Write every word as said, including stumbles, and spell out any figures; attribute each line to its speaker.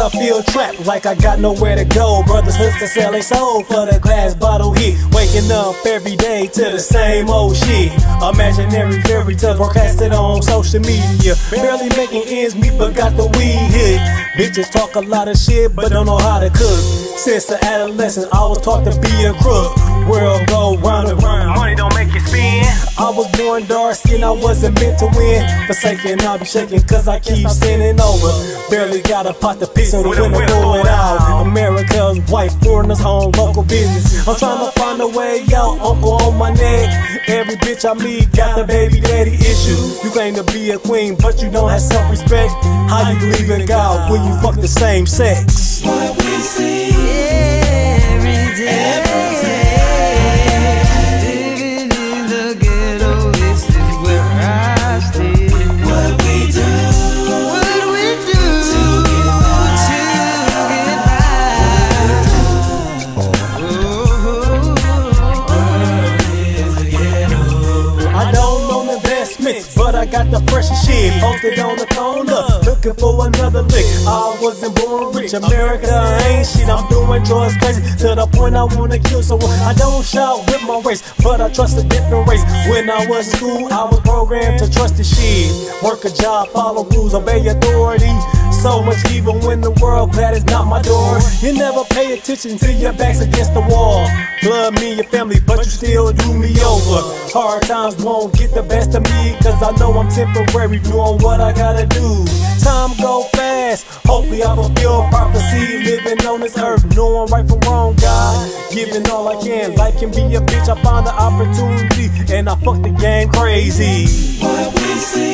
Speaker 1: I feel trapped like I got nowhere to go. Brothers, sisters selling soul for the glass bottle hit. Waking up every day to the same old shit. Imaginary fairy tale broadcasted on social media. Barely making ends meet but got the weed hit. Bitches talk a lot of shit but don't know how to cook. Since the adolescence I was taught to be a crook. World go round and round, money don't make you spin. I was born dark skin, I wasn't meant to win. Forsaken, I'll be shaking cause I keep sending over. Barely got a pot to piss and the winner blow it out. America's white, foreigners own local business. I'm trying to find a way out, uncle on my neck. Every bitch I meet got the baby daddy issue. You claim to be a queen but you don't have self-respect. How you believe in God when you fuck the same sex?
Speaker 2: What we see every day, every day.
Speaker 1: But I got the freshest shit posted on the corner, looking for another lick. I wasn't born rich, America ain't shit. I'm doing drugs crazy to the point I wanna kill someone. I don't shout with my race, but I trust a different race. When I was in school, I was programmed to trust the shit. Work a job, follow rules, obey authority. So much evil when the world glad it's not my door. You never pay attention till your back's against the wall. Blood me, your family, but you still do me over. Hard times won't get the best of me, cause I know I'm temporary, doing what I gotta do. Time go fast, hopefully I fulfill prophecy. Living on this earth, knowing right from wrong, God. Giving all I can, life can be a bitch. I find the opportunity, and I fuck the game crazy.
Speaker 2: What we see